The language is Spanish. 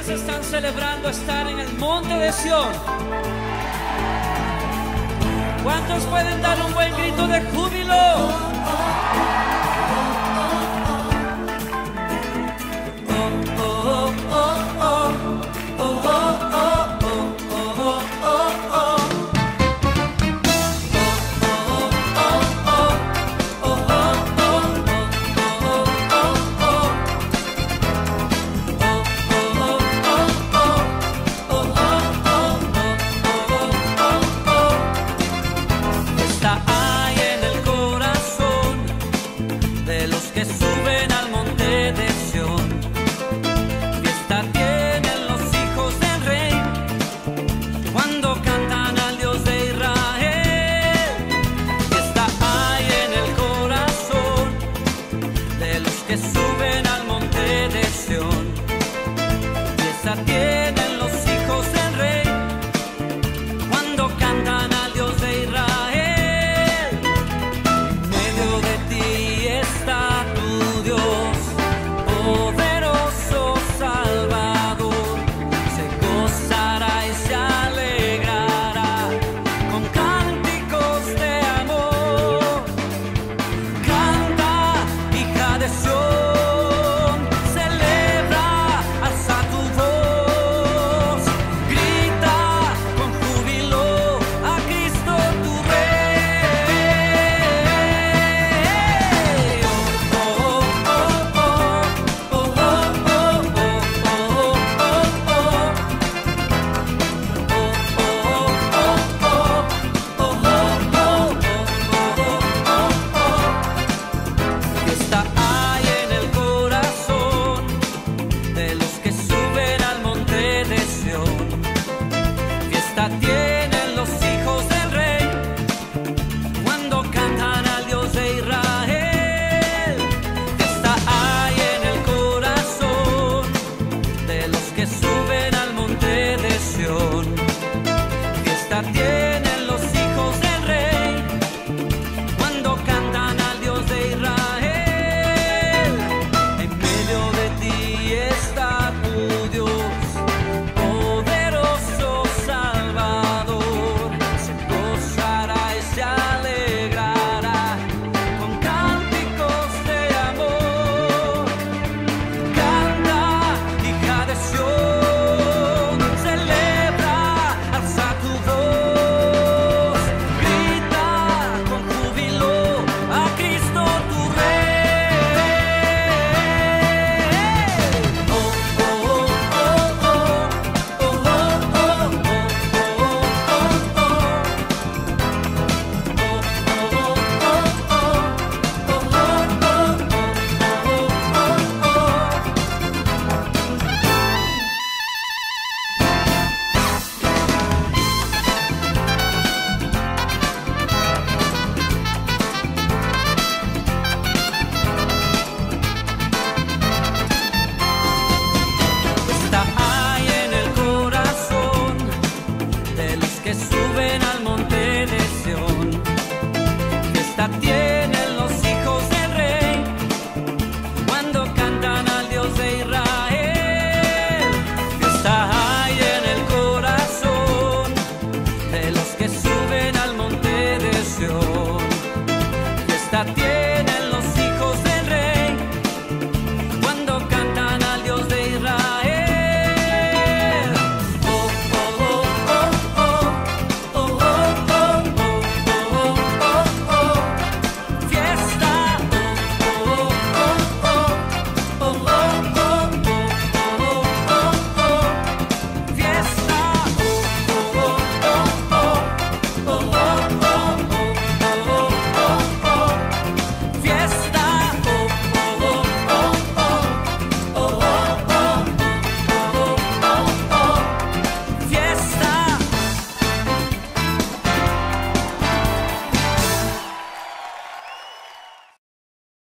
¿Quiénes están celebrando estar en el monte de Sión? ¿Cuántos pueden dar un buen grito de júbilo? Que suben al monte de Sión. Fiesta tienen los hijos del rey cuando cantan al Dios de Israel. Fiesta hay en el corazón de los que suben al monte de Sión. Fiesta tienen